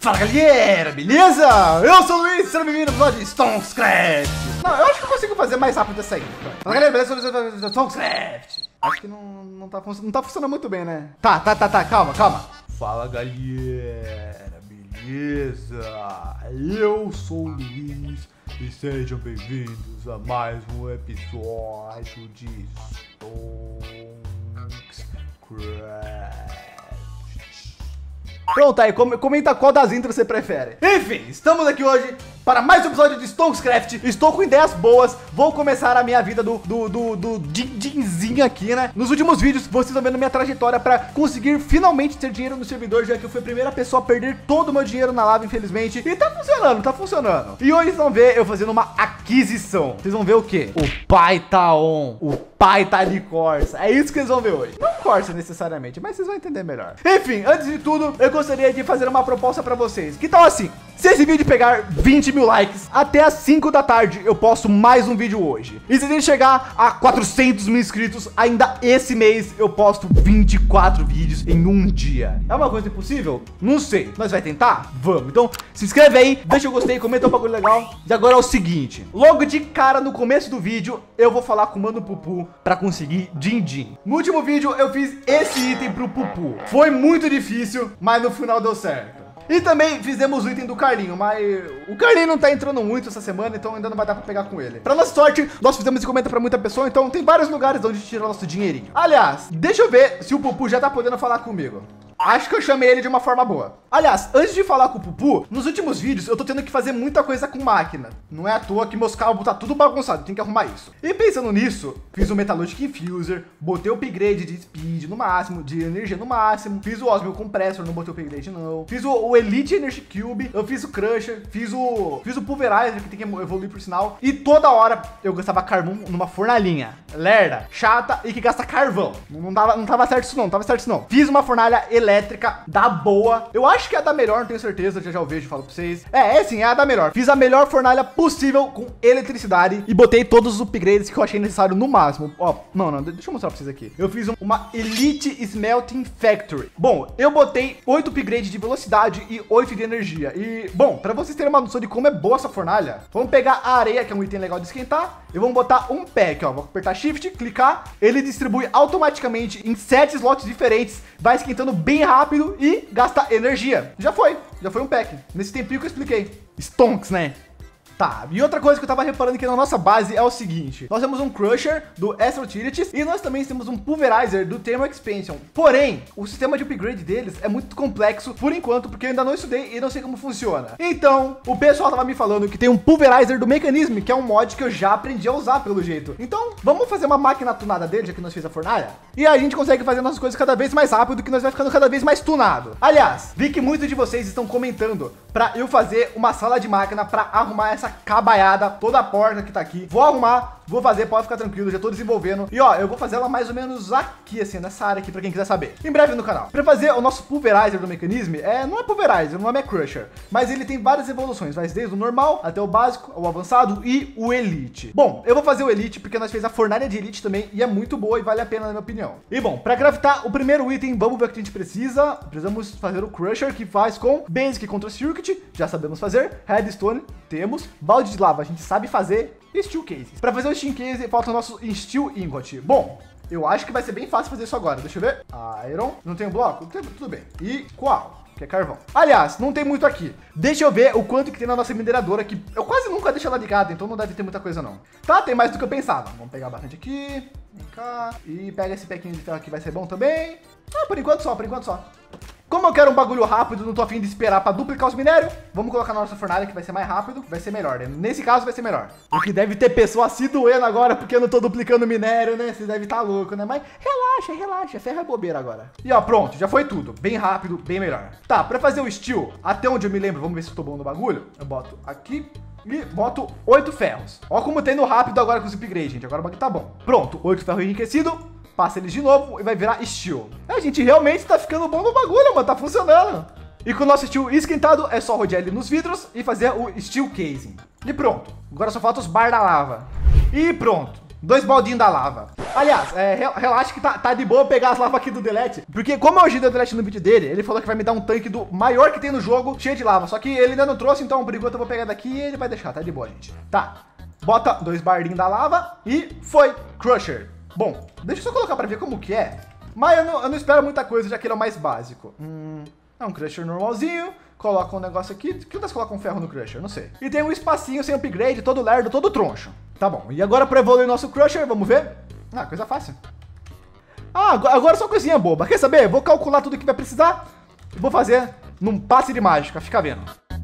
Fala galera, beleza? Eu sou o Luiz, sejam bem-vindos ao de Stonecraft. Não, eu acho que eu consigo fazer mais rápido essa aí. Fala galera, beleza? Eu sou o Luiz do Stonecraft. Acho que não tá funcionando muito bem, né? Tá, calma. Fala galera, beleza? Eu sou o Luiz e sejam bem-vindos a mais um episódio de Stonecraft. Pronto, aí comenta qual das intros você prefere. Enfim, estamos aqui hoje para mais um episódio de Stonecraft. Estou com ideias boas. Vou começar a minha vida do Dinzinho aqui, né? Nos últimos vídeos, vocês estão vendo minha trajetória para conseguir finalmente ter dinheiro no servidor, já que eu fui a primeira pessoa a perder todo o meu dinheiro na lava, infelizmente. E tá funcionando. E hoje vocês vão ver eu fazendo uma aquisição. Vocês vão ver o quê? O pai tá on. O pai tá de Corsa. É isso que vocês vão ver hoje. Não Corsa necessariamente, mas vocês vão entender melhor. Enfim, antes de tudo, eu gostaria de fazer uma proposta pra vocês. Que tal assim? Se esse vídeo pegar 20 mil likes, até às 5 da tarde eu posto mais um vídeo hoje. E se a gente chegar a 400 mil inscritos, ainda esse mês eu posto 24 vídeos em um dia. É uma coisa impossível? Não sei. Nós vai tentar? Vamos. Então, se inscreve aí, deixa o gostei, comenta um bagulho legal. E agora é o seguinte. Logo de cara, no começo do vídeo, eu vou falar com o Mano Pupu pra conseguir din-din. No último vídeo, eu fiz esse item pro Pupu. Foi muito difícil, mas no final deu certo. E também fizemos o item do Carlinho, mas o Carlinho não tá entrando muito essa semana, então ainda não vai dar pra pegar com ele. Pra nossa sorte, nós fizemos encomenda pra muita pessoa, então tem vários lugares onde tirar nosso dinheirinho. Aliás, deixa eu ver se o Pupu já tá podendo falar comigo. Acho que eu chamei ele de uma forma boa. Aliás, antes de falar com o Pupu, nos últimos vídeos eu tô tendo que fazer muita coisa com máquina. Não é à toa que meus cabos tá tudo bagunçado, tem que arrumar isso. E pensando nisso, fiz o Metallurgic Infuser, botei o upgrade de speed no máximo, de energia no máximo, fiz o Osmium Compressor, não botei o upgrade não. Fiz o Elite Energy Cube, eu fiz o Crusher, fiz o Pulverizer, que tem que evoluir por sinal. E toda hora eu gastava carvão numa fornalhinha lerda, chata e que gasta carvão. Não tava certo isso não, Fiz uma fornalha elétrica da boa. Eu acho que é a da melhor, não tenho certeza, já o vejo e falo pra vocês. É sim, é a da melhor. Fiz a melhor fornalha possível com eletricidade e botei todos os upgrades que eu achei necessário no máximo. Ó, não, deixa eu mostrar pra vocês aqui. Eu fiz uma Elite Smelting Factory. Bom, eu botei 8 upgrades de velocidade e 8 de energia. E, bom, pra vocês terem uma noção de como é boa essa fornalha, vamos pegar a areia, que é um item legal de esquentar, e vamos botar um pack, ó. Vou apertar Shift, clicar, ele distribui automaticamente em 7 slots diferentes, vai esquentando bem rápido e gasta energia. Já foi um pack. Nesse tempinho que eu expliquei. Stonks, né? Tá, e outra coisa que eu tava reparando aqui na nossa base é o seguinte. Nós temos um Crusher do Extra Utilities e nós também temos um Pulverizer do Thermal Expansion. Porém, o sistema de upgrade deles é muito complexo por enquanto, porque eu ainda não estudei e não sei como funciona. Então, o pessoal tava me falando que tem um Pulverizer do Mechanism, que é um mod que eu já aprendi a usar pelo jeito. Então, vamos fazer uma máquina tunada dele, já que nós fizemos a fornalha? E a gente consegue fazer nossas coisas cada vez mais rápido, que nós vai ficando cada vez mais tunado. Aliás, vi que muitos de vocês estão comentando pra eu fazer uma sala de máquina pra arrumar essa cabaiada, toda a porta que tá aqui. Vou arrumar, vou fazer, pode ficar tranquilo, já tô desenvolvendo. E ó, eu vou fazer ela mais ou menos aqui, assim, nessa área aqui, pra quem quiser saber. Em breve no canal. Pra fazer o nosso Pulverizer do Mechanism, não é Pulverizer, o nome é Crusher. Mas ele tem várias evoluções, vai desde o normal até o básico, o avançado e o Elite. Bom, eu vou fazer o Elite porque nós fez a fornalha de Elite também e é muito boa e vale a pena na minha opinião. E bom, pra craftar o primeiro item, vamos ver o que a gente precisa. Precisamos fazer o Crusher, que faz com Basic Contra Circuit, já sabemos fazer. Redstone, temos. Balde de lava, a gente sabe fazer. E Steel Cases. Pra fazer o Steel Case, falta o nosso Steel Ingot. Bom, eu acho que vai ser bem fácil fazer isso agora. Deixa eu ver. Iron. Não tem bloco? Tudo bem. E qual? Que é carvão. Aliás, não tem muito aqui. Deixa eu ver o quanto que tem na nossa mineradora, que eu quase nunca deixo ela ligada, então não deve ter muita coisa não. Tá, tem mais do que eu pensava. Vamos pegar bastante aqui. Vem cá. E pega esse pequinho de ferro aqui, vai ser bom também. Por enquanto só. Como eu quero um bagulho rápido, não tô afim de esperar pra duplicar os minérios, vamos colocar na nossa fornalha que vai ser mais rápido, vai ser melhor, né? Nesse caso vai ser melhor. O que deve ter pessoa se doendo agora porque eu não tô duplicando minério, né? Vocês devem estar louco, né? Mas relaxa, ferro é bobeira agora. E ó, pronto, já foi tudo. Bem rápido, bem melhor. Tá, pra fazer o steel, até onde eu me lembro, vamos ver se eu tô bom no bagulho. Eu boto aqui e boto 8 ferros. Ó como tem no rápido agora com os upgrades, gente. Agora o bagulho tá bom. Pronto, 8 ferros enriquecido. Passa eles de novo e vai virar steel. A gente realmente tá ficando bom no bagulho, mano. Tá funcionando. E com o nosso steel esquentado, é só rodear ele nos vidros e fazer o steel casing. E pronto. Agora só falta os bar da lava. E pronto. 2 baldinhos da lava. Aliás, relaxa que tá de boa pegar as lavas aqui do Delete. Porque como eu ajudei o Delete no vídeo dele, ele falou que vai me dar um tanque do maior que tem no jogo, cheio de lava. Só que ele ainda não trouxe, então por enquanto eu vou pegar daqui e ele vai deixar. Tá de boa, gente. Tá. Bota 2 bardinhos da lava e foi. Crusher. Bom, deixa eu só colocar pra ver como que é. Mas eu não espero muita coisa, já que ele é o mais básico. É um Crusher normalzinho. Coloca um negócio aqui. Que você coloca um ferro no Crusher? Não sei. E tem um espacinho sem upgrade, todo lerdo, todo troncho. Tá bom. E agora pra evoluir nosso Crusher, vamos ver? Ah, coisa fácil. Ah, agora só coisinha boba. Quer saber? Vou calcular tudo que vai precisar. E vou fazer num passe de mágica. Fica vendo.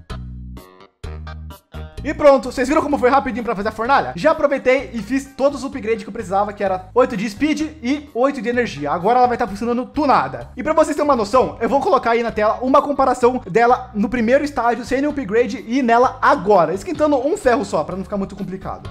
E pronto, vocês viram como foi rapidinho pra fazer a fornalha? Já aproveitei e fiz todos os upgrades que eu precisava, que era 8 de speed e 8 de energia. Agora ela vai estar funcionando tunada. E pra vocês terem uma noção, eu vou colocar aí na tela uma comparação dela no primeiro estágio, sem nenhum upgrade, e nela agora, esquentando um ferro só, pra não ficar muito complicado.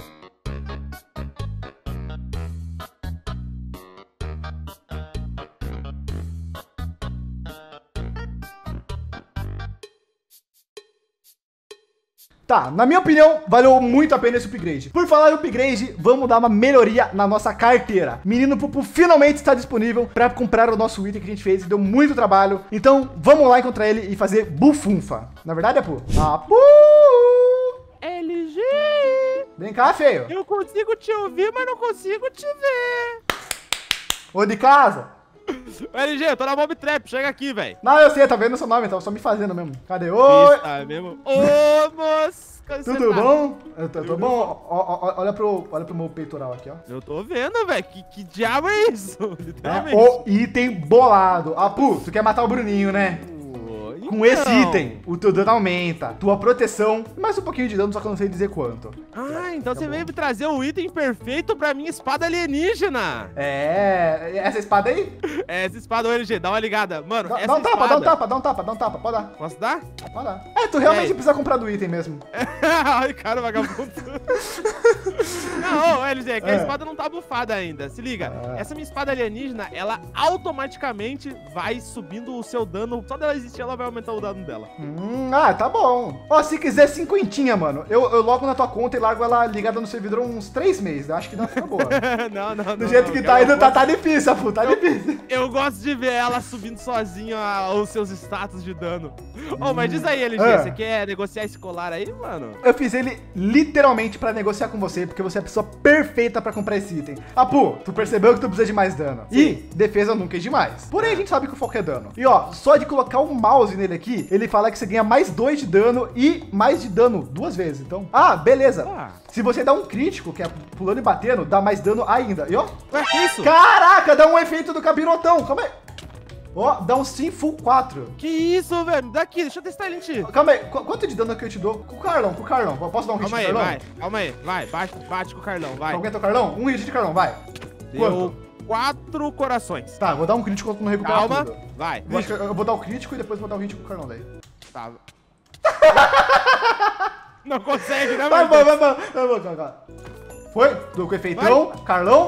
Tá, na minha opinião, valeu muito a pena esse upgrade. Por falar em upgrade, vamos dar uma melhoria na nossa carteira. Menino Pupu finalmente está disponível para comprar o nosso item que a gente fez e deu muito trabalho. Então, vamos lá encontrar ele e fazer bufunfa. Na verdade, Apu? Apu! LG! Vem cá, feio. Eu consigo te ouvir, mas não consigo te ver. Ô, de casa? LG, eu tô na Mob Trap, chega aqui, velho. Não, eu sei, tá vendo o seu nome, tava só me fazendo mesmo. Cadê? Oi! Tá mesmo? Ô, moço! Tudo bom? Eu tô bom? Olha pro meu peitoral aqui, ó. Eu tô vendo, velho. Que diabo é isso? Literalmente. O item bolado. Apu, tu quer matar o Bruninho, né? Com esse item, o teu dano aumenta, tua proteção, e mais um pouquinho de dano, só que eu não sei dizer quanto. Ah, então você veio me trazer o item perfeito pra minha espada alienígena. É, essa espada aí? É, essa espada LG, dá uma ligada. Mano, dá um tapa, dá um tapa, pode dar. Posso dar? Pode dar. É, tu realmente precisa comprar do item mesmo. Ai, cara, vagabundo. Não, LG, é que a espada não tá bufada ainda. Se liga, essa minha espada alienígena, ela automaticamente vai subindo o seu dano. Só dela existir, ela vai aumentar o dano dela. Tá bom. Ó, se quiser cinquentinha, mano, eu logo na tua conta e largo ela ligada no servidor uns 3 meses. Eu acho que não fica boa. não. Do jeito que tá indo, tá difícil, pô, tá difícil. Eu gosto de ver ela subindo sozinha os seus status de dano. Mas diz aí, LG, você quer negociar esse colar aí, mano? Eu fiz ele literalmente pra negociar com você, porque você é a pessoa perfeita pra comprar esse item. Apu, tu percebeu que tu precisa de mais dano. Sim. E defesa nunca é demais. Porém, a gente sabe que o foco é dano. E ó, só de colocar o mouse nele aqui, ele fala que você ganha mais 2 de dano e mais de dano 2 vezes. Então, beleza. Se você dá um crítico, que é pulando e batendo, dá mais dano ainda. E ó. Ué, que isso? Caraca, dá um efeito do capirotão. Calma aí. Ó, dá um sim full 4. Que isso, velho? Daqui, deixa eu testar ele em ti. Calma aí, quanto de dano que eu te dou? Com o Carlão. Posso dar um hit de Carlão? Calma aí, vai. Bate com o Carlão, vai. Aguenta o Carlão? Um hit de Carlão, vai. Deu 4 corações. Tá, vou dar um crítico quando não recuperar tudo. Vai. Eu vou dar o crítico e depois vou dar um hit com o Carlão daí. Tá. Não consegue, né, mano? Vai. Foi? Deu com efeitão. Vai. Carlão.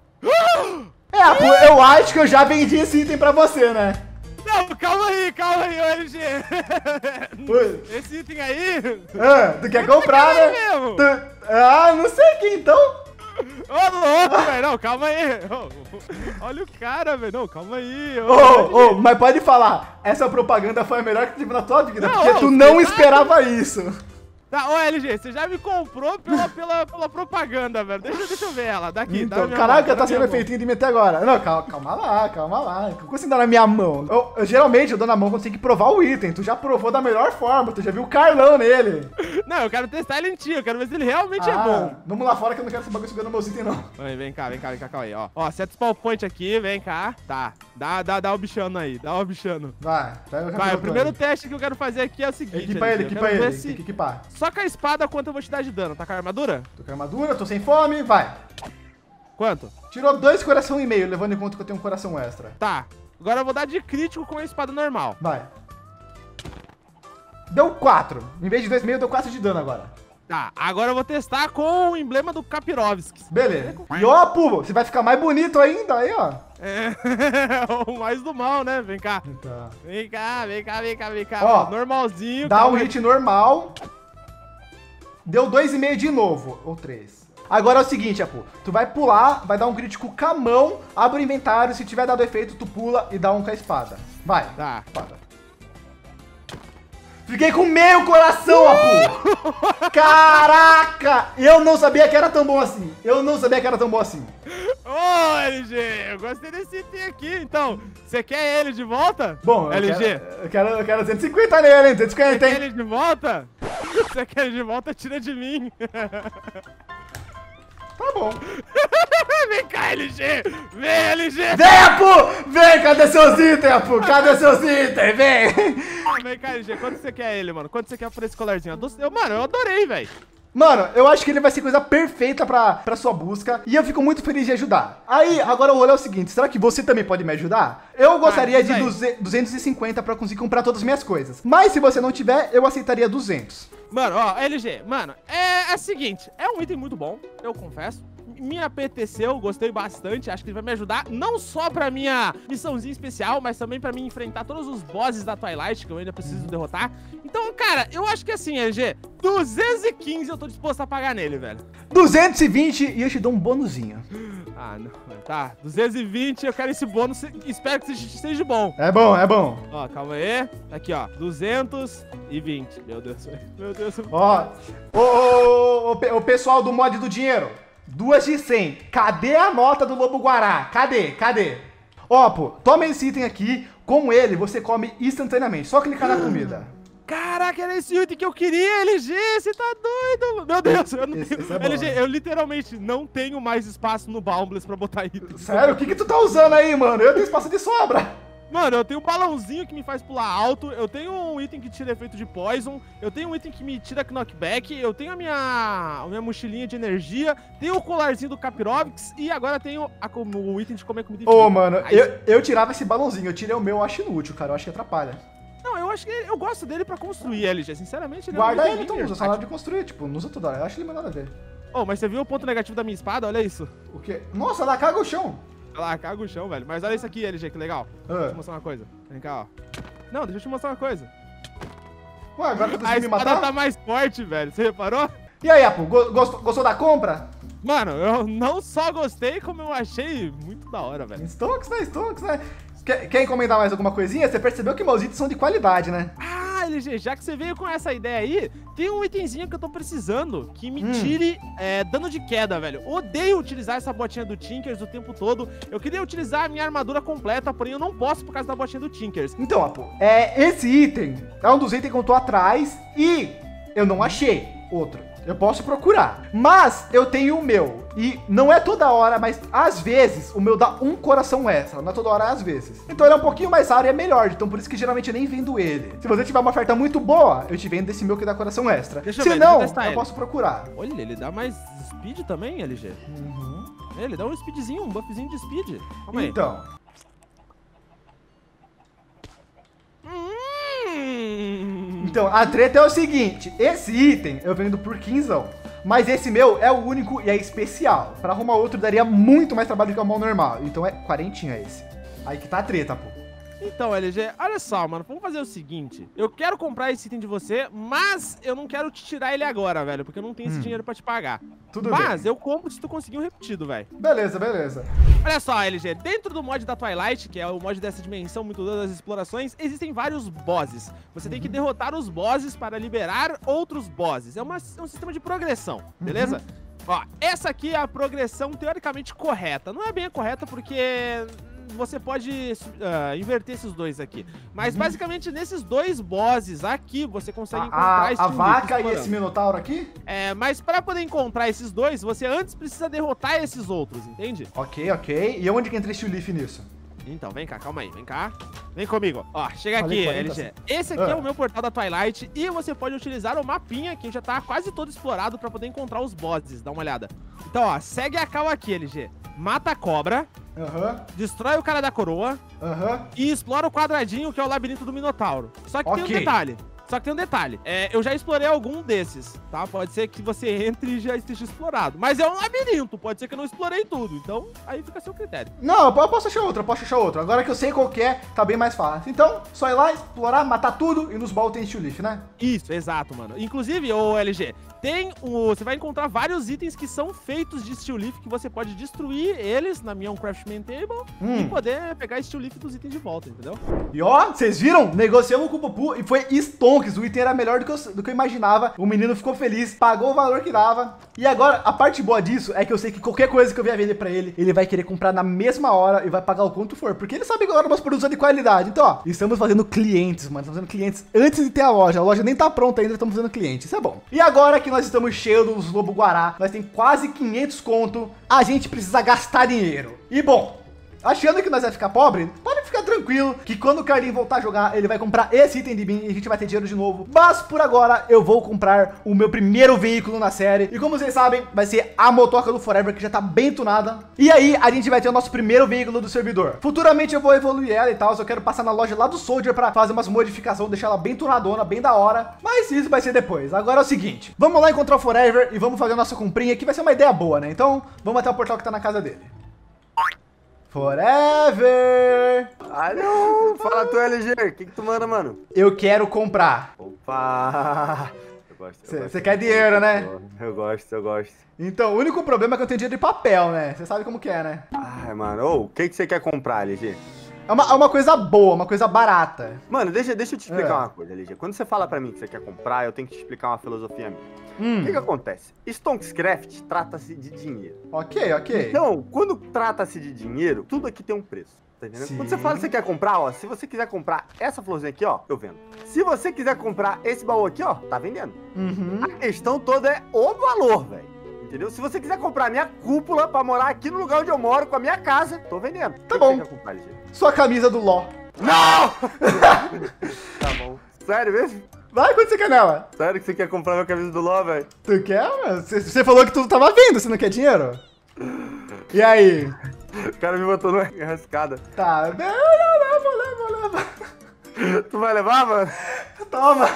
Eu acho que eu já vendi esse item pra você, né? Não, calma aí, LG. Esse item aí... tu quer comprar, né? Mesmo. Não sei aqui, então. Ô, louco, velho. Não, calma aí. Olha o cara, velho. Não, calma aí. Mas pode falar. Essa propaganda foi a melhor que tive na tua vida, porque tu não esperava isso. Tá, LG, você já me comprou pela propaganda, velho. Deixa eu ver ela. Daqui, então, caraca, tá sendo efeitinho de mim até agora. Não, calma lá. Como assim dá na minha mão? Geralmente eu dou na mão quando tem que provar o item. Tu já provou da melhor forma, tu já viu o Carlão nele. Não, eu quero testar ele em ti, eu quero ver se ele realmente é bom. Vamos lá fora que eu não quero esse bagulho sugando meus itens, não. Vem cá, calma aí, ó. Ó, seta spawn point aqui, vem cá. Tá, dá o bichano aí, dá o bichano. Vai, o primeiro teste que eu quero fazer aqui é o seguinte. Equipa ele, tem que equipar. Só com a espada, quanto eu vou te dar de dano? Tá com a armadura? Tô com a armadura, tô sem fome, vai. Quanto? Tirou 2 coração e meio, levando em conta que eu tenho um coração extra. Tá, agora eu vou dar de crítico com a espada normal. Vai. Deu 4. Em vez de 2,5, deu 4 de dano agora. Tá, agora eu vou testar com o emblema do Kapirovski. Beleza. E ó, Pulo, você vai ficar mais bonito ainda, aí, ó. O mais do mal, né? Vem cá. Tá. Vem cá. Ó, normalzinho. Dá um hit normal. Deu 2,5 de novo. Ou 3. Agora é o seguinte, Apu. Tu vai pular, vai dar um crítico com a mão, abre o inventário, se tiver dado efeito, tu pula e dá um com a espada. Vai. Tá. Espada. Fiquei com meio coração, Apu! Caraca! Eu não sabia que era tão bom assim. Ô, LG, eu gostei desse item aqui. Então, você quer ele de volta? Bom, LG. Eu quero 250 nele, hein? 250, Você quer hein? ele de volta? Você quer ele de volta, tira de mim. Tá bom. Vem cá, LG! Vem, LG! Vem, Apu! Vem, cadê seus itens, Apu? Cadê seus itens? Vem! Vem cá, LG, quanto você quer ele, mano? Quanto você quer por esse colarzinho? Mano, eu adorei, velho. Mano, eu acho que ele vai ser coisa perfeita pra sua busca e eu fico muito feliz de ajudar. Aí, agora o rolê é o seguinte, será que você também pode me ajudar? Eu gostaria de 250 pra conseguir comprar todas as minhas coisas. Mas se você não tiver, eu aceitaria 200. Mano, ó, LG, mano, é o seguinte, é um item muito bom, eu confesso. Me apeteceu, gostei bastante, acho que ele vai me ajudar não só pra minha missãozinha especial, mas também pra mim enfrentar todos os bosses da Twilight que eu ainda preciso derrotar. Então, cara, eu acho que assim, LG, 215 eu tô disposto a pagar nele, velho. 220 e eu te dou um bônusinho. Ah, não, tá, 220, eu quero esse bônus, espero que seja bom. É bom, é bom. Ó, calma aí, aqui ó, 220, meu Deus, meu Deus. Ó, o pessoal do mod do dinheiro. 2 de 100. Cadê a nota do Lobo Guará? Cadê? Ó, pô, toma esse item aqui. Com ele, você come instantaneamente. Só clicar na comida. Caraca, era esse item que eu queria, LG. Você tá doido? Meu Deus, eu não tenho... é LG, eu literalmente não tenho mais espaço no Boundless pra botar item. Sério? O que tu tá usando aí, mano? Eu tenho espaço de sobra. Mano, eu tenho um balãozinho que me faz pular alto, eu tenho um item que tira efeito de poison, eu tenho um item que me tira knockback, eu tenho a minha mochilinha de energia, tenho o colarzinho do Capirovix e agora tenho o item de comer comida infinita. Ô, mano, eu tirava esse balãozinho, eu tirei o meu, eu acho inútil, cara, eu acho que atrapalha. Não, eu acho que eu gosto dele pra construir, LG, sinceramente. Ele Guarda é ele, então, usa só na hora de construir, tipo, não usa toda hora, eu acho ele melhor a ver. Oh, mas você viu o ponto negativo da minha espada? Olha isso. O quê? Nossa, ela caga o chão. Ela caga o chão, velho. Mas olha isso aqui, LG, que legal. Deixa eu te mostrar uma coisa. Vem cá, ó. Não, deixa eu te mostrar uma coisa. Ué, agora tu A conseguiu me matar? espada tá mais forte, velho. Você reparou? E aí, Apu, gostou da compra? Mano, eu não só gostei, como eu achei muito da hora, velho. Stonks, né? Quer encomendar mais alguma coisinha? Você percebeu que meus itens são de qualidade, né? Ah, LG, já que você veio com essa ideia aí, tem um itemzinho que eu tô precisando que me tire dano de queda, velho. Odeio utilizar essa botinha do Tinkers o tempo todo. Eu queria utilizar a minha armadura completa, porém eu não posso por causa da botinha do Tinkers. Então, Apu, esse item é um dos itens que eu tô atrás e eu não achei outro. Eu posso procurar, mas eu tenho o meu e não é toda hora, mas às vezes o meu dá um coração extra, não é toda hora, às vezes. Então ele é um pouquinho mais raro e é melhor, então por isso que geralmente eu nem vendo ele. Se você tiver uma oferta muito boa, eu te vendo desse meu que dá coração extra. Se não, eu posso procurar. Olha, ele dá mais speed também, LG? Ele dá um speedzinho, um buffzinho de speed. Calma aí. Então. Então, a treta é o seguinte, esse item eu vendo por 15, mas esse meu é o único e é especial. Pra arrumar outro daria muito mais trabalho que o mão normal, então é 40 esse. Aí que tá a treta, pô. Então, LG, olha só, mano, vamos fazer o seguinte. Eu quero comprar esse item de você, mas eu não quero te tirar ele agora, velho, porque eu não tenho esse dinheiro pra te pagar. Tudo bem. Mas eu compro se tu conseguir um repetido, velho. Beleza. Olha só, LG, dentro do mod da Twilight, que é o mod dessa dimensão muito doida das explorações, existem vários bosses. Você tem que derrotar os bosses para liberar outros bosses. É um sistema de progressão, beleza? Ó, essa aqui é a progressão teoricamente correta. Não é bem a correta porque você pode inverter esses dois aqui. Mas basicamente nesses dois bosses aqui você consegue encontrar a vaca e esse minotauro aqui? Mas para poder encontrar esses dois, você antes precisa derrotar esses outros, entende? Ok. E onde que entra esse Leaf nisso? Então, vem cá, calma aí, vem cá. Vem comigo, ó, chega aqui, 40, LG. Esse aqui é o meu portal da Twilight e você pode utilizar o mapinha que já tá quase todo explorado pra poder encontrar os bosses, dá uma olhada. Então, ó, segue a cal aqui, LG. Mata a cobra, destrói o cara da coroa e explora o quadradinho que é o labirinto do Minotauro. Só que tem um detalhe. Só que tem um detalhe, eu já explorei algum desses, tá? Pode ser que você entre e já esteja explorado. Mas é um labirinto, pode ser que eu não explorei tudo. Então, aí fica a seu critério. Não, eu posso achar outro, Agora que eu sei qual que é, tá bem mais fácil. Então, só ir lá, explorar, matar tudo e nos baús tem Steel Leaf, né? Isso, exato, mano. Inclusive, ô LG, você vai encontrar vários itens que são feitos de Steel Leaf, que você pode destruir eles na minha Craftsman Table e poder pegar Steel Leaf dos itens de volta, entendeu? E ó, vocês viram? Negociamos com o Pupu e foi stonks. O item era melhor do que eu imaginava. O menino ficou feliz, pagou o valor que dava. E agora, a parte boa disso é que eu sei que qualquer coisa que eu vier vender pra ele, ele vai querer comprar na mesma hora e vai pagar o quanto for. Porque ele sabe que agora nós produtos de qualidade. Então, ó, estamos fazendo clientes, mano. Estamos fazendo clientes antes de ter a loja. A loja nem tá pronta ainda, estamos fazendo cliente. Isso é bom. E agora que nós estamos cheios dos lobo-guará, nós temos quase 500 conto, a gente precisa gastar dinheiro. E bom, achando que nós vai ficar pobre, pode ficar tranquilo que quando o Carlinho voltar a jogar, ele vai comprar esse item de mim e a gente vai ter dinheiro de novo. Mas por agora, eu vou comprar o meu primeiro veículo na série. E como vocês sabem, vai ser a motoca do Forever, que já tá bem tunada. E aí, a gente vai ter o nosso primeiro veículo do servidor. Futuramente eu vou evoluir ela e tal, eu quero passar na loja lá do Soldier pra fazer umas modificações, deixar ela bem tunadona, bem da hora. Mas isso vai ser depois. Agora é o seguinte, vamos lá encontrar o Forever e vamos fazer a nossa comprinha, que vai ser uma ideia boa, né? Então, vamos até o portal que tá na casa dele. Forever! Alô, fala tu, LG, o que tu manda, mano? Eu quero comprar. Opa! Você quer dinheiro, né? Eu gosto. Então, o único problema é que eu tenho dinheiro de papel, né? Você sabe como que é, né? Ai, mano, o que você quer comprar, LG? É uma coisa boa, uma coisa barata. Mano, deixa eu te explicar uma coisa, LG. Quando você fala pra mim que você quer comprar, eu tenho que te explicar uma filosofia minha. O que acontece? Stonkscraft trata-se de dinheiro. Ok. Então, quando trata-se de dinheiro, tudo aqui tem um preço. Tá entendendo? Sim. Quando você fala que você quer comprar, ó, se você quiser comprar essa florzinha aqui, ó, eu vendo. Se você quiser comprar esse baú aqui, ó, tá vendendo. A questão toda é o valor, velho. Entendeu? Se você quiser comprar a minha cúpula pra morar aqui no lugar onde eu moro, com a minha casa, tô vendendo. Tá bom. Você quer comprar, LG? Sua camisa do LOL. Não! Tá bom. Sério mesmo? Vai, quanto você quer nela? Sério que você quer comprar minha camisa do LOL, velho? Tu quer, mano? Você falou que tu tava vendo, você não quer dinheiro? E aí? O cara me botou numa enrascada. Tá, vou levar. Tu vai levar, mano? Toma.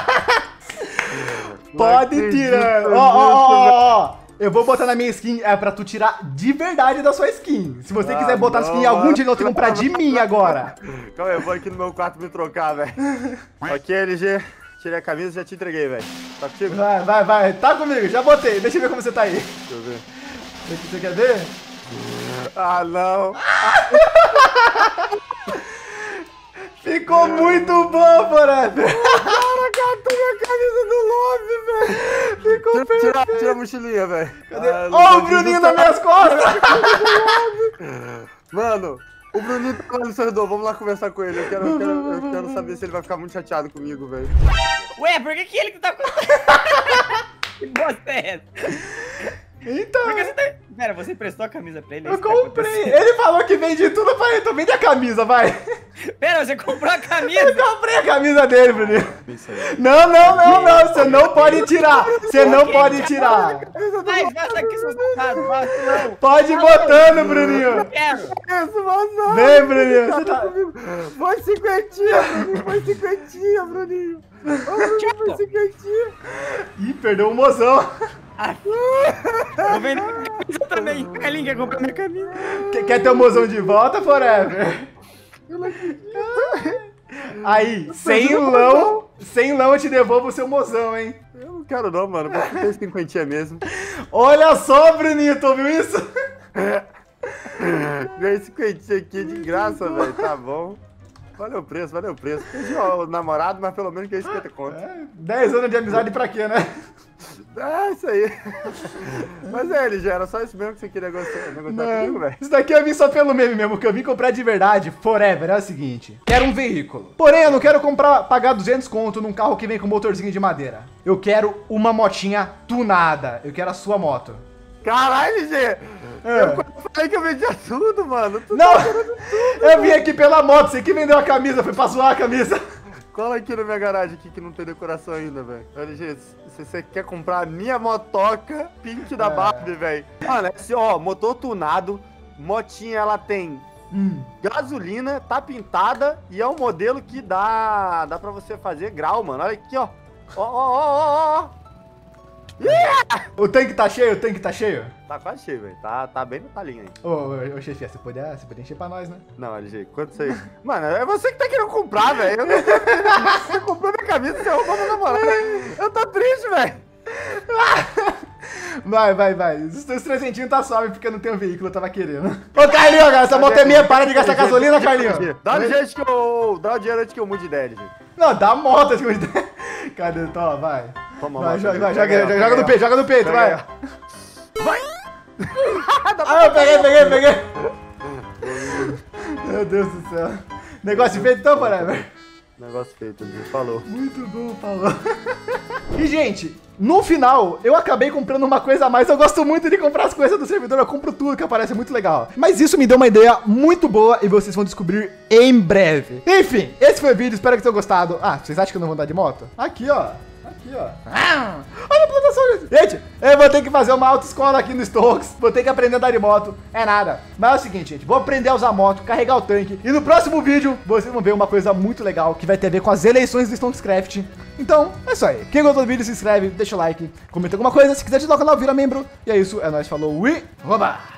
Pode tirar. Ó. Eu vou botar na minha skin, é pra tu tirar de verdade da sua skin. Se você quiser botar a skin em algum dia, não tem que comprar de mim agora. Calma aí, eu vou aqui no meu quarto me trocar, velho. Ok, LG. Tirei a camisa e já te entreguei, velho. Tá contigo? Vai. Tá comigo, já botei. Deixa eu ver como você tá aí. Deixa eu ver. Você quer ver? Ah, não. Ficou muito bom, Forever. Cara, catou minha camisa do Love, velho. Ficou perfeito. Tira a mochilinha, velho. Cadê? Ó, o Bruninho nas minhas costas. Mano, o Bruninho tá lá no servidor. Vamos lá conversar com ele. Eu quero saber se ele vai ficar muito chateado comigo, velho. Ué, por que ele que tá acontecendo? Que bosta é essa? Então. Por que você tá... Pera, você emprestou a camisa pra ele? Eu comprei. Ele falou que vende tudo, eu falei, então vende a camisa, vai. Pera, você comprou a camisa? Eu comprei a camisa dele, Bruninho. Não, você não pode tirar. Você não pode tirar. Vai, basta aqui, seu safado. Não. Pode ir botando, Bruninho. Eu quero. Vem, Bruninho. Você tá... Foi cinquentinha, Bruninho. Foi cinquentinha. Ih, perdeu o mozão. Vou vender a camisa também. Carlinhos quer comprar minha camisa. Quer ter o mozão de volta, Forever? Aí, sem lão eu te devolvo o seu mozão, hein? Eu não quero não, mano. Vou ter cinquentinha mesmo. Olha só, Bruninho, tu ouviu isso? Ganhei cinquentinha aqui de graça, velho. Tá bom. Valeu o preço. Perdi o namorado, mas pelo menos ganhei 50 conto. 10 anos de amizade pra quê, né? É, isso aí. Mas LG, era só isso mesmo que você queria negociar comigo, velho? Isso daqui eu vim só pelo meme mesmo, que eu vim comprar de verdade, Forever, é o seguinte. Quero um veículo. Porém, eu não quero pagar 200 conto num carro que vem com motorzinho de madeira. Eu quero uma motinha tunada. Eu quero a sua moto. Caralho, LG! Eu falei que eu vendia tudo, mano. Não, eu vim aqui pela moto, você que vendeu a camisa, foi pra zoar a camisa. Cola aqui na minha garagem aqui que não tem decoração ainda, velho. LG, se você quer comprar a minha motoca pink da Barbie, velho. Mano, ó, motor tunado, motinha ela tem Gasolina, tá pintada e é um modelo que dá pra você fazer grau, mano. Olha aqui, ó. Ó. O tanque tá cheio? O tanque tá cheio? Tá quase cheio, velho. Tá bem no talinho aí. Ô, chefe, você podia encher pra nós, né? Não, LG, quanto você... Mano, é você que tá querendo comprar, velho. Você comprou minha camisa e você roubou minha namorada. Eu tô triste, velho. Vai. Os teus 300 tá suave porque eu não tenho veículo, eu tava querendo. Ô, Carlinhos, essa moto é minha, para de gastar gasolina, Carlinhos. Dá o dinheiro antes que eu mude de ideia, LG. Não, dá a moto. Cadê? Toma, vai. Toma, Joga no peito, vai. Vai! Ah, eu peguei. Meu Deus do céu. Negócio feito então, Forever? Negócio feito, LG. Falou. Muito bom, falou. E, gente, no final, eu acabei comprando uma coisa a mais. Eu gosto muito de comprar as coisas do servidor. Eu compro tudo, que aparece muito legal. Mas isso me deu uma ideia muito boa e vocês vão descobrir em breve. Enfim, esse foi o vídeo. Espero que tenham gostado. Ah, vocês acham que eu não vou andar de moto? Aqui, ó. Olha a plantação, gente. Eu vou ter que fazer uma autoescola aqui no Stonks. Vou ter que aprender a andar de moto. É nada. Mas é o seguinte, gente. Vou aprender a usar moto, carregar o tanque. E no próximo vídeo, vocês vão ver uma coisa muito legal que vai ter a ver com as eleições do Stonkscraft. Então, é isso aí. Quem gostou do vídeo, se inscreve, deixa o like, comenta alguma coisa. Se quiser ajudar o canal, vira membro. E é isso. É nóis, falou e... Oba!